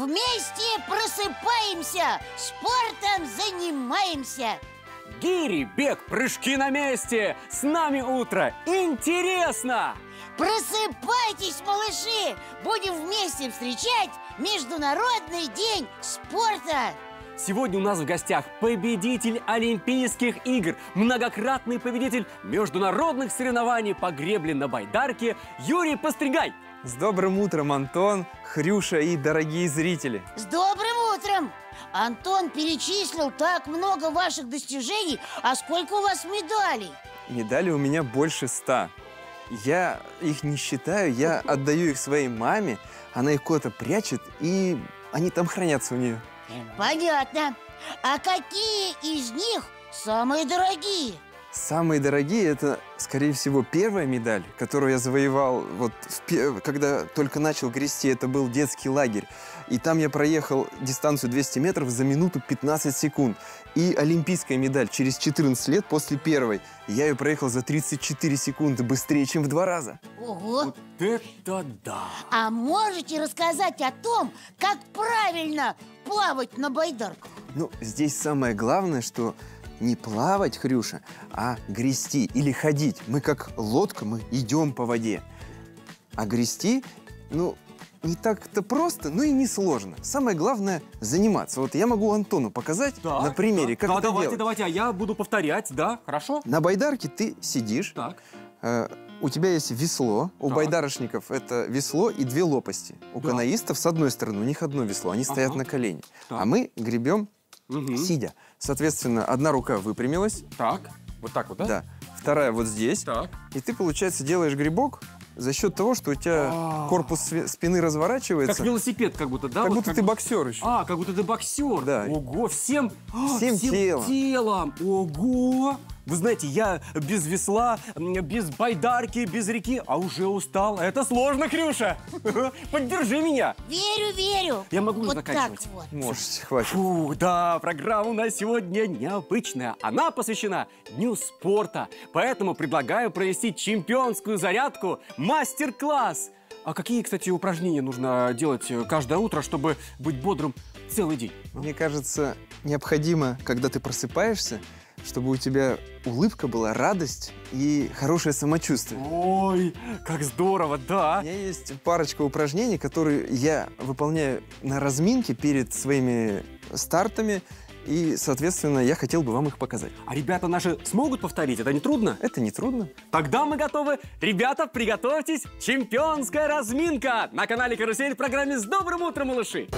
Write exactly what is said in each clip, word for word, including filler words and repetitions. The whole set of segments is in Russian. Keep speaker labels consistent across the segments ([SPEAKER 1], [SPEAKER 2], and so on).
[SPEAKER 1] вместе просыпаемся, спортом занимаемся.
[SPEAKER 2] Гири, бег, прыжки на месте. С нами утро. Интересно!
[SPEAKER 1] Просыпайтесь, малыши! Будем вместе встречать Международный день спорта.
[SPEAKER 2] Сегодня у нас в гостях победитель Олимпийских игр, многократный победитель международных соревнований по гребле на байдарке Юрий Постригай.
[SPEAKER 3] С добрым утром, Антон, Хрюша и дорогие зрители.
[SPEAKER 1] С добрым утром! Антон перечислил так много ваших достижений, а сколько у вас медалей?
[SPEAKER 3] Медалей у меня больше ста. Я их не считаю, я отдаю их своей маме, она их куда-то прячет, и они там хранятся у нее.
[SPEAKER 1] Понятно. А какие из них самые дорогие?
[SPEAKER 3] Самые дорогие – это, скорее всего, первая медаль, которую я завоевал, вот в, когда только начал грести. Это был детский лагерь. И там я проехал дистанцию двести метров за минуту пятнадцать секунд. И олимпийская медаль через четырнадцать лет после первой. Я ее проехал за тридцать четыре секунды, быстрее, чем в два раза.
[SPEAKER 1] Ого!
[SPEAKER 2] Вот это да!
[SPEAKER 1] А можете рассказать о том, как правильно плавать на байдарках?
[SPEAKER 3] Ну, здесь самое главное, что не плавать, Хрюша, а грести или ходить. Мы как лодка, мы идем по воде. А грести, ну, не так-то просто, но и не сложно. Самое главное – заниматься. Вот я могу Антону показать
[SPEAKER 2] Так,
[SPEAKER 3] на примере,
[SPEAKER 2] так,
[SPEAKER 3] как
[SPEAKER 2] да,
[SPEAKER 3] это
[SPEAKER 2] давайте,
[SPEAKER 3] делать.
[SPEAKER 2] давайте, а я буду повторять, да? Хорошо?
[SPEAKER 3] На байдарке ты сидишь,
[SPEAKER 2] Так.
[SPEAKER 3] э, у тебя есть весло, у
[SPEAKER 2] Так.
[SPEAKER 3] байдарочников это весло и две лопасти. У
[SPEAKER 2] Да.
[SPEAKER 3] каноистов с одной стороны, у них одно весло, они стоят
[SPEAKER 2] Ага.
[SPEAKER 3] на колене.
[SPEAKER 2] Так.
[SPEAKER 3] А мы гребем
[SPEAKER 2] Угу.
[SPEAKER 3] сидя. Соответственно, одна рука выпрямилась,
[SPEAKER 2] Так, вот так вот, да?
[SPEAKER 3] да, вторая вот здесь.
[SPEAKER 2] Так.
[SPEAKER 3] И ты, получается, делаешь грибок за счет того, что у тебя
[SPEAKER 2] А.
[SPEAKER 3] корпус све- спины разворачивается.
[SPEAKER 2] Как велосипед как будто, да?
[SPEAKER 3] Как
[SPEAKER 2] Вот
[SPEAKER 3] будто ты боксер еще.
[SPEAKER 2] А, как будто ты боксер.
[SPEAKER 3] Да.
[SPEAKER 2] Ого, всем, а,
[SPEAKER 3] Всем телом.
[SPEAKER 2] телом. Ого. Вы знаете, я без весла, м, без байдарки, без реки, а уже устал. Это сложно, Хрюша. Поддержи меня.
[SPEAKER 1] Верю, верю.
[SPEAKER 2] Я могу
[SPEAKER 1] вот
[SPEAKER 2] заканчивать.
[SPEAKER 1] так вот.
[SPEAKER 3] Можете, хватит.
[SPEAKER 2] Фу, да, программа у нас сегодня необычная. Она посвящена Дню спорта. Поэтому предлагаю провести чемпионскую зарядку мастер-класс. А какие, кстати, упражнения нужно делать каждое утро, чтобы быть бодрым целый день?
[SPEAKER 3] Мне кажется, необходимо, когда ты просыпаешься, чтобы у тебя улыбка была, радость и хорошее самочувствие.
[SPEAKER 2] Ой, как здорово,
[SPEAKER 3] У
[SPEAKER 2] да.
[SPEAKER 3] меня есть парочка упражнений, которые я выполняю на разминке перед своими стартами. И, соответственно, я хотел бы вам их показать.
[SPEAKER 2] А ребята наши смогут повторить? Это не трудно?
[SPEAKER 3] Это не трудно.
[SPEAKER 2] Тогда мы готовы. Ребята, приготовьтесь. Чемпионская разминка на канале «Карусель» в программе «С добрым утром, малыши».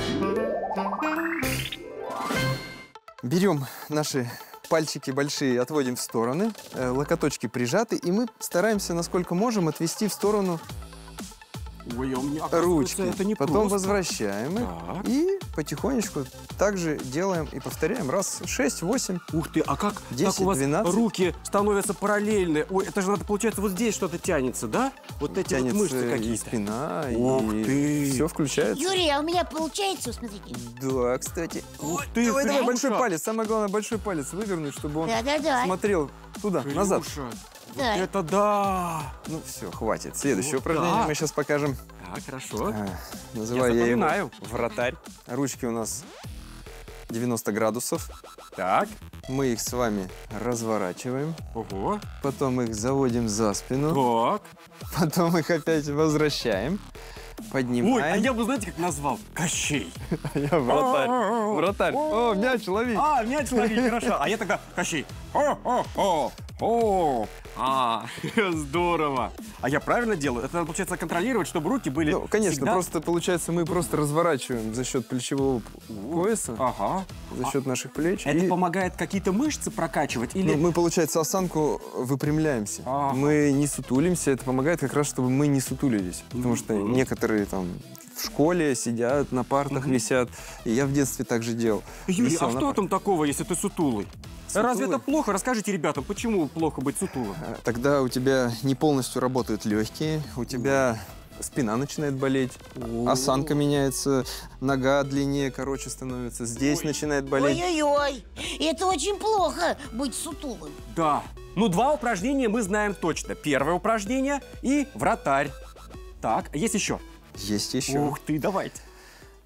[SPEAKER 3] Берем наши пальчики большие, отводим в стороны, э, локоточки прижаты, и мы стараемся, насколько можем, отвести в сторону
[SPEAKER 2] Ой, а у меня, оказывается,
[SPEAKER 3] ручки.
[SPEAKER 2] это не
[SPEAKER 3] Потом
[SPEAKER 2] просто.
[SPEAKER 3] возвращаем их
[SPEAKER 2] Так.
[SPEAKER 3] и потихонечку также делаем и повторяем. Раз, шесть, восемь.
[SPEAKER 2] Ух ты, а как,
[SPEAKER 3] десять,
[SPEAKER 2] как у вас
[SPEAKER 3] двенадцать.
[SPEAKER 2] руки становятся параллельны? Ой, это же надо, получается, вот здесь что-то тянется, да? Вот эти вот
[SPEAKER 3] Тянется
[SPEAKER 2] мышцы
[SPEAKER 3] и
[SPEAKER 2] какие-то.
[SPEAKER 3] спина,
[SPEAKER 2] Ух
[SPEAKER 3] и
[SPEAKER 2] ты.
[SPEAKER 3] все включается.
[SPEAKER 1] Юрий, а у меня получается, смотрите.
[SPEAKER 3] Да, кстати.
[SPEAKER 2] Ух ты,
[SPEAKER 3] Давай, давай,
[SPEAKER 2] Хрюша.
[SPEAKER 3] большой палец. Самое главное, большой палец вывернуть, чтобы он
[SPEAKER 1] Да-да-да.
[SPEAKER 3] смотрел туда, назад.
[SPEAKER 2] Хрюша, вот
[SPEAKER 1] Да.
[SPEAKER 2] это да!
[SPEAKER 3] Ну все, хватит. Следующее
[SPEAKER 2] Вот
[SPEAKER 3] упражнение
[SPEAKER 2] так.
[SPEAKER 3] мы сейчас покажем.
[SPEAKER 2] Так, хорошо.
[SPEAKER 3] А, называю я, его
[SPEAKER 2] запоминаю.
[SPEAKER 3] вратарь. Ручки у нас девяносто градусов.
[SPEAKER 2] Так,
[SPEAKER 3] Мы их с вами разворачиваем.
[SPEAKER 2] ого,
[SPEAKER 3] Потом их заводим за спину.
[SPEAKER 2] так.
[SPEAKER 3] Потом их опять возвращаем. Поднимаем.
[SPEAKER 2] Ой, а я бы, знаете, как назвал? Кощей.
[SPEAKER 3] Я вратарь. Вратарь. О, мяч лови.
[SPEAKER 2] А, мяч ловить, хорошо. А я тогда Кощей. О-о-о, о, а, здорово. А я правильно делаю? Это надо, получается, контролировать, чтобы руки были
[SPEAKER 3] Ну, конечно,
[SPEAKER 2] всегда-
[SPEAKER 3] просто получается, мы просто разворачиваем за счет плечевого пояса,
[SPEAKER 2] Ага.
[SPEAKER 3] за счет наших плеч.
[SPEAKER 2] Это
[SPEAKER 3] и,
[SPEAKER 2] помогает какие-то мышцы прокачивать? Или...
[SPEAKER 3] ну, мы, получается, осанку выпрямляемся.
[SPEAKER 2] Ага.
[SPEAKER 3] Мы не сутулимся. Это помогает как раз, чтобы мы не сутулились. Потому что
[SPEAKER 2] Мгм.
[SPEAKER 3] некоторые там в школе сидят, на партах висят. И я в детстве так же делал.
[SPEAKER 2] Юрий,
[SPEAKER 3] Висел
[SPEAKER 2] а
[SPEAKER 3] на
[SPEAKER 2] что
[SPEAKER 3] партах.
[SPEAKER 2] там такого, если ты сутулый?
[SPEAKER 3] Сутулый?
[SPEAKER 2] Разве это плохо? Расскажите ребятам, почему плохо быть сутулым?
[SPEAKER 3] А, Тогда у тебя не полностью работают легкие, у тебя спина начинает болеть, осанка меняется, нога длиннее, короче становится, здесь
[SPEAKER 2] Ой.
[SPEAKER 3] начинает болеть.
[SPEAKER 1] Ой-ой-ой, это очень плохо быть сутулым.
[SPEAKER 2] Да. Ну, два упражнения мы знаем точно. Первое упражнение и вратарь. Так, а есть еще?
[SPEAKER 3] Есть еще.
[SPEAKER 2] Ух ты, давайте.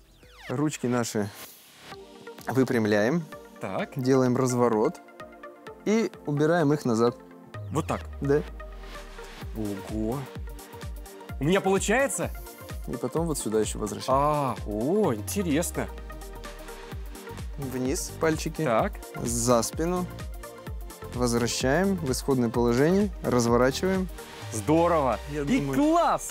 [SPEAKER 3] Ручки наши выпрямляем,
[SPEAKER 2] Так,
[SPEAKER 3] делаем разворот и убираем их назад.
[SPEAKER 2] вот так.
[SPEAKER 3] Да.
[SPEAKER 2] Ого. У меня получается?
[SPEAKER 3] И потом вот сюда еще возвращаем.
[SPEAKER 2] А, о, интересно.
[SPEAKER 3] Вниз пальчики,
[SPEAKER 2] Так,
[SPEAKER 3] за спину. Возвращаем в исходное положение, разворачиваем.
[SPEAKER 2] здорово.
[SPEAKER 3] Я
[SPEAKER 2] И
[SPEAKER 3] думаю-
[SPEAKER 2] класс!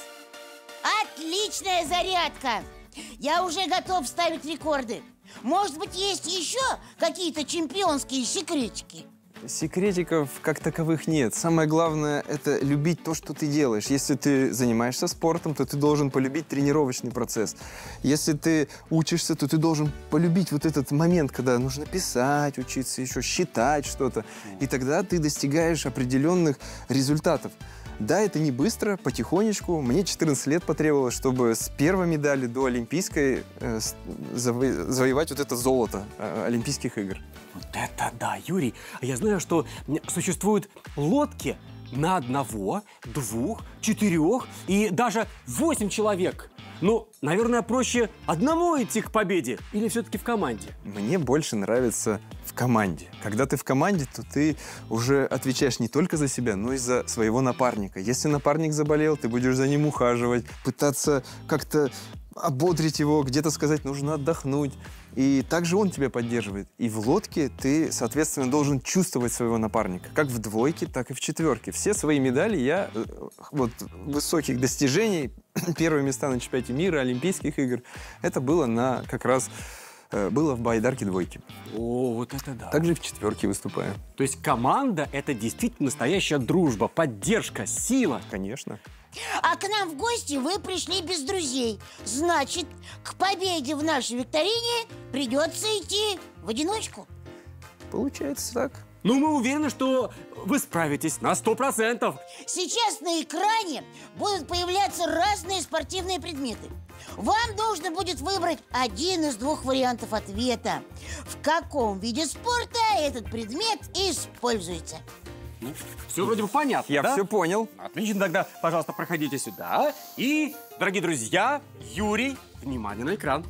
[SPEAKER 1] Отличная зарядка! Я уже готов ставить рекорды. Может быть, есть еще какие-то чемпионские секретики?
[SPEAKER 3] Секретиков как таковых нет. Самое главное – это любить то, что ты делаешь. Если ты занимаешься спортом, то ты должен полюбить тренировочный процесс. Если ты учишься, то ты должен полюбить вот этот момент, когда нужно писать, учиться, еще считать что-то. И тогда ты достигаешь определенных результатов. Да, это не быстро, потихонечку. Мне четырнадцать лет потребовалось, чтобы с первой медали до олимпийской э, с- заво- завоевать вот это золото э, Олимпийских игр.
[SPEAKER 2] Вот это да, Юрий. А я знаю, что существуют лодки на одного, двух, четырех и даже восемь человек. Ну, наверное, проще одному идти к победе или все-таки в команде?
[SPEAKER 3] Мне больше нравится в команде. Когда ты в команде, то ты уже отвечаешь не только за себя, но и за своего напарника. Если напарник заболел, ты будешь за ним ухаживать, пытаться как-то ободрить его, где-то сказать, нужно отдохнуть. И также он тебя поддерживает. И в лодке ты, соответственно, должен чувствовать своего напарника. Как в двойке, так и в четверке. Все свои медали я, э, вот, высоких достижений, первые места на чемпионате мира, Олимпийских игр, это было на, как раз, э, было в байдарке двойки.
[SPEAKER 2] О, вот это да.
[SPEAKER 3] Также и в четверке выступаю.
[SPEAKER 2] То есть команда – это действительно настоящая дружба, поддержка, сила.
[SPEAKER 3] Конечно.
[SPEAKER 1] А к нам в гости вы пришли без друзей. Значит, к победе в нашей викторине придется идти в одиночку.
[SPEAKER 3] Получается так.
[SPEAKER 2] Ну, мы уверены, что вы справитесь на сто процентов.
[SPEAKER 1] Сейчас на экране будут появляться разные спортивные предметы. Вам нужно будет выбрать один из двух вариантов ответа. В каком виде спорта этот предмет используется?
[SPEAKER 2] Ну, все вроде бы понятно,
[SPEAKER 3] Я
[SPEAKER 2] да?
[SPEAKER 3] все понял.
[SPEAKER 2] Отлично, тогда, пожалуйста, проходите сюда. И, дорогие друзья, Юрий, внимание на экран.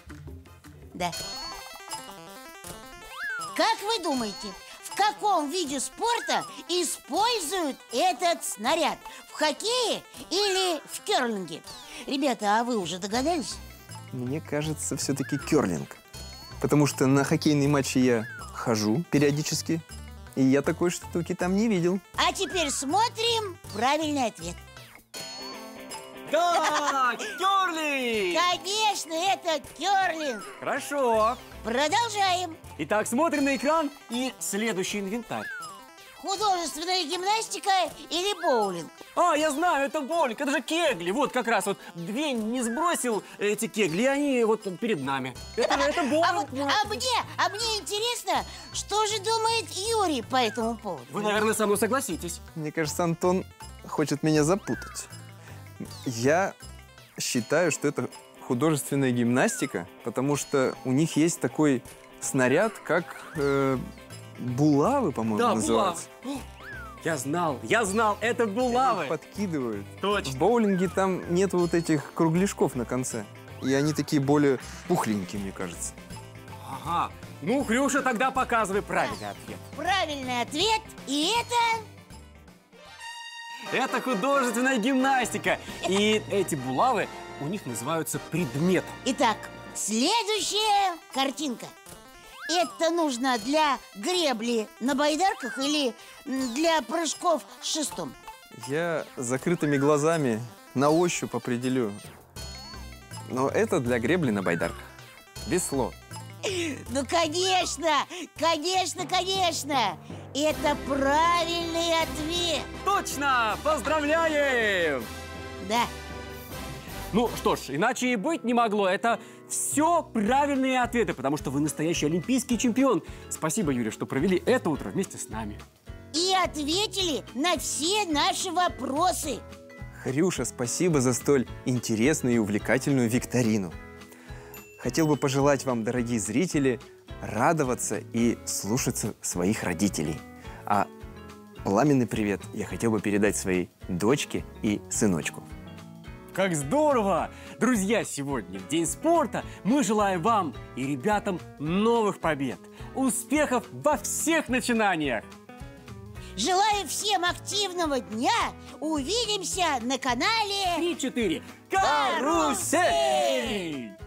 [SPEAKER 1] Да. Как вы думаете, в каком виде спорта используют этот снаряд? В хоккее или в керлинге? Ребята, а вы уже догадались?
[SPEAKER 3] Мне кажется, все-таки керлинг. Потому что на хоккейные матчи я хожу периодически, и я такой штуки там не видел.
[SPEAKER 1] А теперь смотрим правильный ответ.
[SPEAKER 2] Да, Кёрли!
[SPEAKER 1] Конечно, это керлинг.
[SPEAKER 2] Хорошо.
[SPEAKER 1] Продолжаем.
[SPEAKER 2] Итак, смотрим на экран и следующий инвентарь.
[SPEAKER 1] Художественная гимнастика или боулинг?
[SPEAKER 2] А, я знаю, это боулинг, это же кегли. Вот как раз вот две не сбросил эти кегли, и они вот перед нами. Это, это
[SPEAKER 1] А,
[SPEAKER 2] боулинг.
[SPEAKER 1] вот, а, мне, а мне интересно, что же думает Юрий по этому поводу?
[SPEAKER 2] Вы, наверное, со мной согласитесь.
[SPEAKER 3] Мне кажется, Антон хочет меня запутать. Я считаю, что это художественная гимнастика, потому что у них есть такой снаряд, как э, булавы, по-моему,
[SPEAKER 2] Да,
[SPEAKER 3] называются.
[SPEAKER 2] булавы. Я знал, я знал, это булавы.
[SPEAKER 3] Их подкидывают. В
[SPEAKER 2] Точно.
[SPEAKER 3] боулинге там нет вот этих кругляшков на конце. И они такие более пухленькие, мне кажется.
[SPEAKER 2] Ага. Ну, Хрюша, тогда показывай правильный ответ.
[SPEAKER 1] Правильный ответ, и это...
[SPEAKER 2] Это художественная гимнастика. И эти булавы у них называются предметом.
[SPEAKER 1] Итак, следующая картинка. Это нужно для гребли на байдарках или м, для прыжков с шестом?
[SPEAKER 3] Я с закрытыми глазами на ощупь определю. Но это для гребли на байдарках. Весло.
[SPEAKER 1] Ну, конечно, конечно, конечно. Это правильный ответ.
[SPEAKER 2] Точно! Поздравляем!
[SPEAKER 1] Да.
[SPEAKER 2] Ну что ж, иначе и быть не могло. Это все правильные ответы, потому что вы настоящий олимпийский чемпион. Спасибо, Юрий, что провели это утро вместе с нами.
[SPEAKER 1] И ответили на все наши вопросы.
[SPEAKER 3] Хрюша, спасибо за столь интересную и увлекательную викторину. Хотел бы пожелать вам, дорогие зрители, радоваться и слушаться своих родителей. А пламенный привет я хотел бы передать своей дочке и сыночку.
[SPEAKER 2] как здорово! Друзья, сегодня в День спорта мы желаем вам и ребятам новых побед, успехов во всех начинаниях!
[SPEAKER 1] Желаю всем активного дня! Увидимся на канале
[SPEAKER 2] Три-четыре.
[SPEAKER 1] Карусель!
[SPEAKER 2] Карусель!